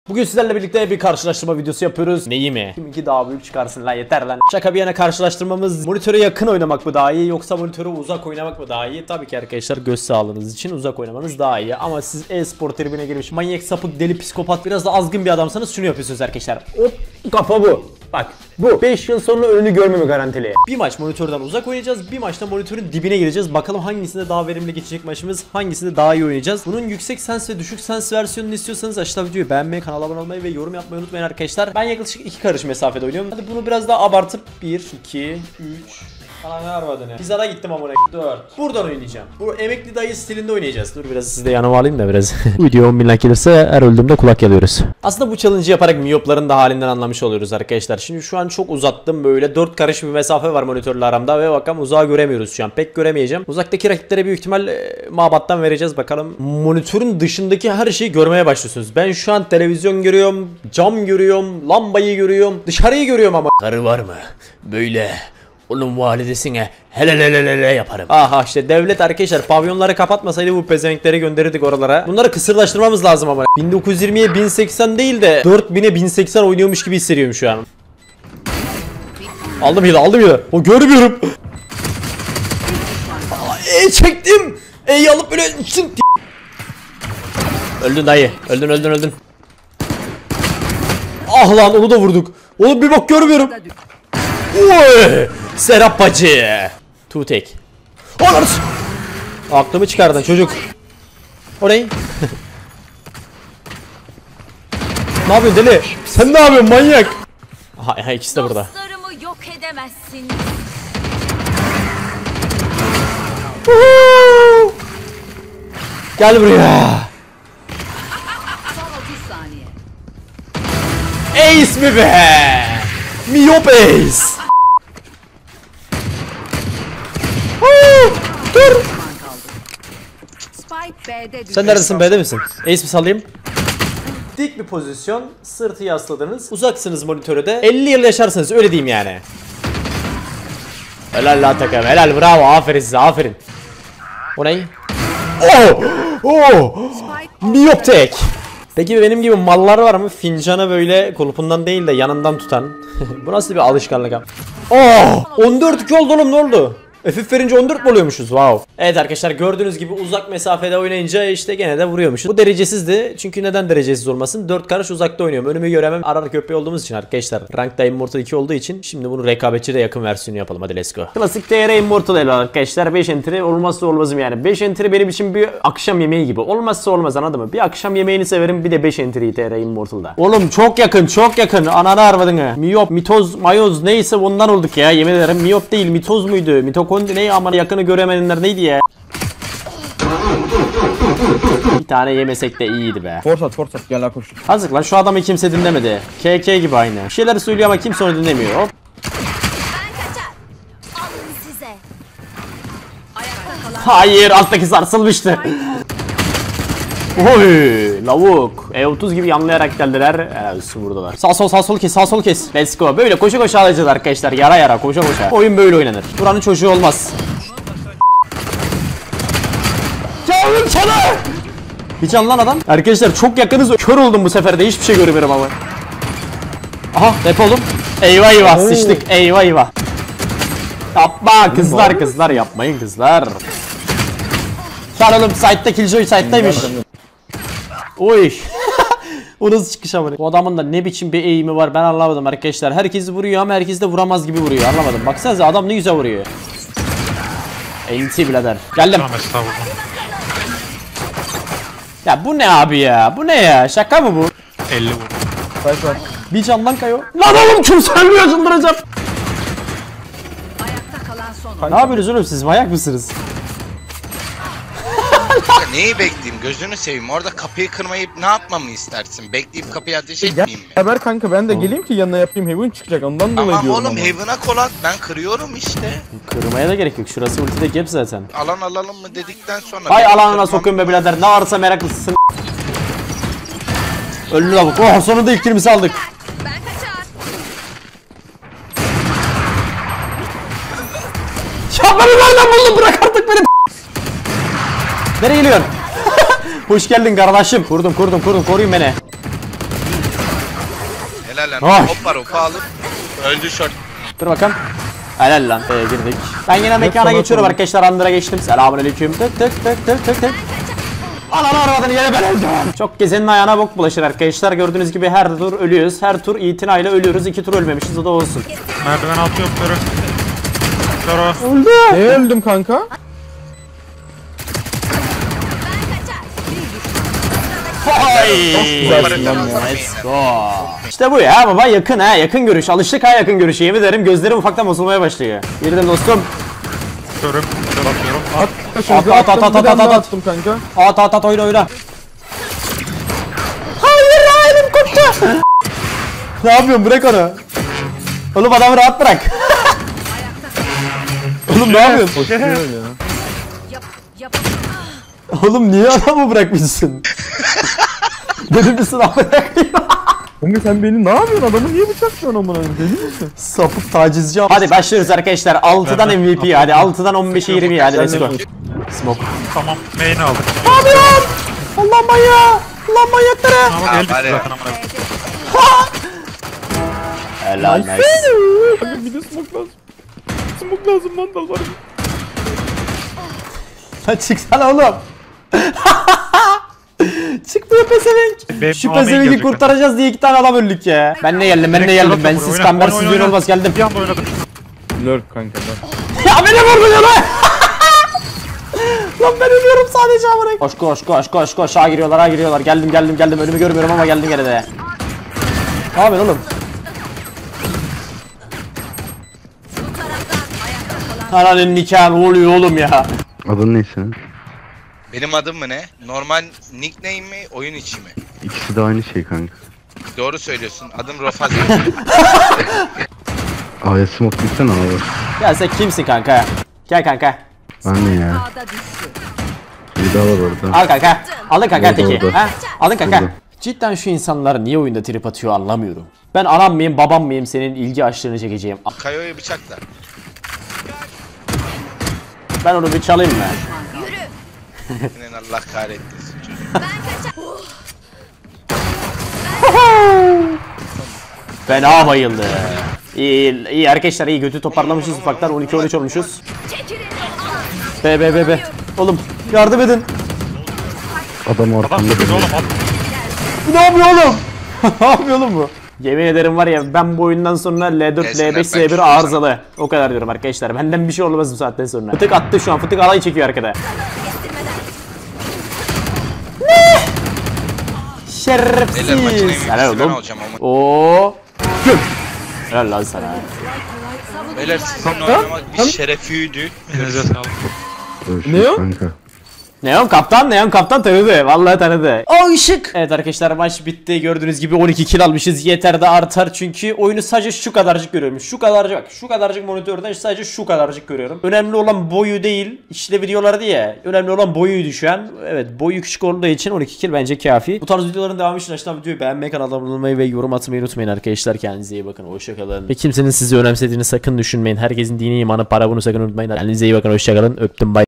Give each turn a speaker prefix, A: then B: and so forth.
A: Bugün sizlerle birlikte bir karşılaştırma videosu yapıyoruz. Neyi mi? Kiminki daha büyük çıkarsın lan, yeter lan. Şaka bir yana, karşılaştırmamız monitöre yakın oynamak mı daha iyi yoksa monitöre uzak oynamak mı daha iyi? Tabii ki arkadaşlar, göz sağlığınız için uzak oynamanız daha iyi. Ama siz e-spor tribine girmiş manyak, sapık, deli, psikopat, biraz da azgın bir adamsanız şunu yapıyorsunuz arkadaşlar. Hop, kafa bu. Bak bu 5 yıl sonra önünü görmemi garantili. Bir maç monitörden uzak oynayacağız, bir maçta monitörün dibine gireceğiz. Bakalım hangisinde daha verimli geçecek maçımız, hangisinde daha iyi oynayacağız. Bunun yüksek sens ve düşük sens versiyonunu istiyorsanız aşağıda videoyu beğenmeyi, kanala abone olmayı ve yorum yapmayı unutmayın arkadaşlar. Ben yaklaşık 2 karış mesafede oynuyorum. Hadi bunu biraz daha abartıp 1, 2, 3... Ana ne arvadı ne? Pizzara gittim amına 4. Buradan oynayacağım. Bu emekli dayı stilinde oynayacağız. Dur biraz sizi de yanıma alayım da biraz. Video 10.000 like gelirse her öldüğümde kulak yalıyoruz. Aslında bu challenge'ı yaparak miyopların da halinden anlamış oluyoruz arkadaşlar. Şimdi şu an çok uzattım, böyle 4 karış bir mesafe var monitörle aramda ve bakalım uzağı göremiyoruz şu an. Pek göremeyeceğim. Uzaktaki rakiplere büyük ihtimal mabattan vereceğiz bakalım. Monitörün dışındaki her şeyi görmeye başlıyorsunuz. Ben şu an televizyon görüyorum, cam görüyorum, lambayı görüyorum, dışarıyı görüyorum ama. Karı var mı? Böyle. Oğlum validesine hele yaparım. Aha işte devlet arkadaşlar, pavyonları kapatmasaydı bu pezevenkleri gönderirdik oralara. Bunları kısırlaştırmamız lazım ama. 1920'ye 1080 değil de 4000'e 1080 oynuyormuş gibi hissediyorum şu an. Aldım ya. O görmüyorum. Çektim. Alıp böyle çınk. Öldün dayı. Öldün. Ah lan, onu da vurduk. Oğlum bir bak görmüyorum. Oy! Serap bacı. Two tek. Onarız. Aklımı çıkardın çocuk. O ne? Ne yapıyorsun deli? Sen ne yapıyorsun manyak? Aha ikisi de burada.
B: Dostlarımı yok edemezsin.
A: Gel buraya.
B: Son 30 saniye.
A: Ace mi be? Miyop Ace. Dur. Sen neredesin, B'de misin? Ace mi salayım? Dik bir pozisyon, sırtı yasladınız, uzaksınız monitöre de 50 yıl yaşarsınız, öyle diyeyim yani. Helal la takım, helal, bravo, aferin size, aferin. O ne? Miyop tek. Peki benim gibi mallar var mı? Fincanı böyle kulpundan değil de yanından tutan. Bu nasıl bir alışkanlık abi? 14-2 oldu oğlum, ne oldu? FF verince 14 mi oluyormuşuz? Wow. Evet arkadaşlar, gördüğünüz gibi uzak mesafede oynayınca işte gene de vuruyormuşuz. Bu derecesizdi. Çünkü neden derecesiz olmasın? 4 karış uzakta oynuyorum. Önümü göremem. Arar köpeği olduğumuz için arkadaşlar. Rankta Immortal 2 olduğu için şimdi bunu rekabetçi de yakın versiyonu yapalım. Hadi let's go. Klasik TR Immortal ele arkadaşlar. 5 entry olmazsa olmazım yani. 5 entry benim için bir akşam yemeği gibi. Olmazsa olmaz, anladın mı? Bir akşam yemeğini severim, bir de 5 entry TR Immortal'da. Oğlum çok yakın. Ananı arvadın. Miyop, mitoz, mayoz neyse ondan olduk ya. Yemin ederim miyop değil, mitoz muydu? Mitokondi ne ama yakını göremeyenler neydi ya? Bir tane yemesek de iyiydi be.
C: Forsat gel la koş.
A: Azıcık lan, şu adamı kimse dinlemedi. KK gibi aynı. Bir şeyler söylüyor ama kimse onu dinlemiyor. Hop.
B: Ben kaçar. Alın size. Ayakta kalan.
A: Hayır, alttaki sarsılmıştı. Oy, lavuk. E30 gibi yanlayarak geldiler. Su buradalar. Sağ sol kes. Let's go. Böyle koşa alacağız arkadaşlar. Yara koşa. Oyun böyle oynanır. Buranın çocuğu olmaz. Canım sana. Bir can lan adam. Arkadaşlar çok yakınız. Kör oldum bu sefer de, hiçbir şey görmüyorum ama. Aha depolum. Eyvah sıçtık. Eyvah. Yapma kızlar yapmayın kızlar. Saralım, site'da Killjoy site'daymış. Oy. O nasıl çıkış ama? Bu adamın da ne biçim bir eğimi var ben anlamadım arkadaşlar. Herkesi vuruyor ama herkes de vuramaz gibi vuruyor, anlamadım. Baksanıza adam ne güzel vuruyor. Enti birader. Geldim. Ya bu ne abi ya? Bu ne ya? Şaka mı bu?
D: 50 vur.
A: Bir candan kayo. Lan oğlum kimse ölmüyor, çıldıracağım.
B: Ayakta kalan son.
A: Ne yapıyorsunuz oğlum, siz manyak mısınız?
E: Neyi bekleyeyim, gözünü seveyim, orada kapıyı kırmayıp ne yapmamı istersin? Bekleyip kapıyı ateş etmeyeyim mi?
C: Haber kanka, ben de geleyim ki yanına yapayım, Heaven çıkacak ondan dolayı
E: Tamam
C: diyorum
E: oğlum,
C: ama.
E: Heaven'a kolat, ben kırıyorum işte.
A: Kırmaya da gerek yok, şurası ultide gap zaten.
E: Alan alalım mı dedikten sonra...
A: Hay alanına sokun be birader, ne varsa meraklısın. Öldü lavuk. Oh, sonunda ilk kilimizi aldık.
B: Ben kaçar.
A: Ya beni nereden buldun, bırak artık beni. Nereye geliyorsun? Hoş geldin kardeşim. Kurdum koruyun beni.
E: Helal lan.
A: Oh.
E: Hop var hopa alıp öldü short.
A: Dur bakalım. Helal lan. Girdik. Ben yine mekana
C: sana
A: geçiyorum
C: sorun.
A: arkadaşlar. Under'a geçtim. Selamünaleyküm. Tık tık tık tık tık tık. Ananı aramadın yine ben öldüm. Çok gezenin ayağına bok bulaşır arkadaşlar. Gördüğünüz gibi her tur ölüyoruz. Her tur itinayla ölüyoruz. 2 tur ölmemişiz. O da olsun.
D: Merdiven altı yok Toro. Toro.
A: Öldü.
C: Neye öldüm kanka?
A: Güzelsin lan ya. Let's go. İşte bu ya baba, yakın ha, yakın görüş. Alıştık ha yakın görüşe, yemin ederim gözlerim ufaktan bozulmaya başlıyor. Girdim dostum.
D: Körüm. Kör atıyorum.
A: At.
C: Attım kanka.
A: At oyna. Hayır ya, elim koptu. Ne yapıyorsun, bırak onu. Oğlum adamı rahat bırak. Oğlum ne yapıyorsun?
C: Koşuyor ya.
B: Yap.
A: Oğlum niye adamı bırakmışsın? Deli misin amına koyayım?
C: Kanka sen beni ne yapıyorsun? Adamı niye bıçaklıyorsun amına koyayım? Deli misin?
A: Sapık tacizci. Hadi başlıyoruz arkadaşlar. 6'dan MVP hadi. 6'dan 15'e 20 hadi, let's go. Smoke.
D: Tamam. Main'i aldık.
A: Ne yapıyorsun? Allah manyağı. Allah manyakları.
D: Ama
E: Ha,
D: geldik
E: bari.
D: zaten amına.
A: Helal nice.
C: Kanka bir de smoke lazım. Smoke lazım lan da var.
A: Lan çıksana oğlum. Çıkmıyor pezevenk.
D: Benim
A: Şu
D: amin
A: pezevenki
D: gelecek.
A: kurtaracağız diye 2 tane adam öldük ya. Ben de geldim.
D: Direkt
A: Ben
D: Toro
A: siz
D: oyna,
A: kambersiz
D: oyna,
A: düğün
D: oyna.
A: olmaz geldim.
D: Bir anda oynadım.
C: Lurk kanka bak.
A: Ya beni vurdun ya lan. Lan ben ölüyorum sadece amına. Koş. Ha giriyorlar. Geldim. Önümü görmüyorum ama geldim gene de. Ne yapıyorsun oğlum? Ananın nikahı oluyor oğlum ya.
F: Adın ne senin?
E: Benim adım mı ne? Normal nickname mi? Oyun içi mi?
F: İkisi de aynı şey kanka.
E: Doğru söylüyorsun. Adım Rofazi.
F: A'ya smoke gitsene abi.
A: Ya sen kimsin kanka? Gel kanka.
F: Ben ne ya?
B: Ağda düştü.
F: Bir daha var orada.
A: Al kanka. Alın kanka
F: Orada,
A: teki.
F: orada.
A: Ha? Alın kanka.
F: Orada.
A: Cidden şu insanlar niye oyunda trip atıyor anlamıyorum. Ben anam mıyım babam mıyım senin ilgi açlığını çekeceğim.
E: Kayo'yu bıçakla.
A: Ben onu bir çalayım mı?
E: Senin Allah kahretmesin çocuk.
A: Fena bayıldı. İyi arkadaşlar, iyi götü toparlamışız ufaktan, 12-13 olmuşuz. Be. Oğlum yardım edin.
F: Adam
D: Adam
F: arkamda
D: sürpriz
F: benim.
D: oğlum. At.
A: Bu ne yapıyor oğlum? Ne yapıyor oğlum bu? Yemin ederim var ya, ben bu oyundan sonra L4,
E: Neyse,
A: L5,
E: ben
A: L1
E: şunu
A: arızalı. O kadar diyorum arkadaşlar. Benden bir şey olmaz bu saatten sonra. Fıtık attı şu an. Fıtık alay çekiyor arkada. Ne?
E: Beyler maçın
A: Şerefsiz.
E: MVP'si
A: Helal
E: ben
A: oğlum.
E: olacağım ama.
A: Oo. Güm. Helal lan sana.
E: Beyler sizin oynamak bir şerefiydi.
D: Elinize sağlık.
F: Görüşürüz
C: Ne o?
F: kanka.
A: Neon kaptan tanıdı. Vallahi tanıdı. O ışık. Evet arkadaşlar, maç bitti. Gördüğünüz gibi 12 kill almışız. Yeter de artar çünkü oyunu sadece şu kadarcık görüyorum. Şu kadarcık bak. Şu kadarcık monitörden sadece şu kadarcık görüyorum. Önemli olan boyu değil. İşte videolar diye. Önemli olan boyuydu şu an. Evet, boyu küçük olduğu için 12 kill bence kafi. Bu tarz videoların devamı için aşağıdan videoyu beğenmeyi, kanala abone olmayı ve yorum atmayı unutmayın arkadaşlar. Kendinize iyi bakın. Hoşçakalın. Ve kimsenin sizi önemsediğini sakın düşünmeyin. Herkesin dini imanı para, bunu sakın unutmayın. Kendinize iyi bakın. Hoşçakalın. Öptüm. Bye.